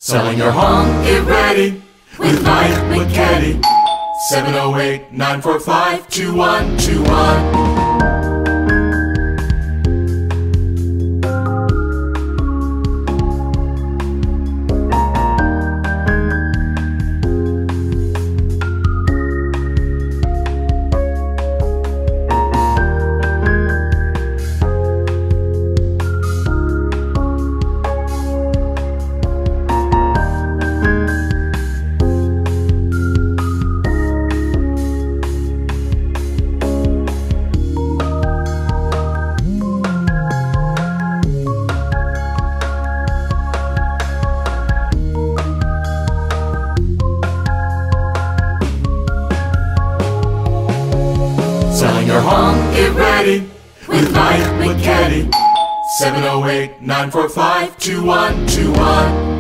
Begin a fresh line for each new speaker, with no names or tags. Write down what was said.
Selling your home, get ready with Mike McKetty. 708-945-2121. Selling your home, get ready with Mike McKetty. 708-945-2121.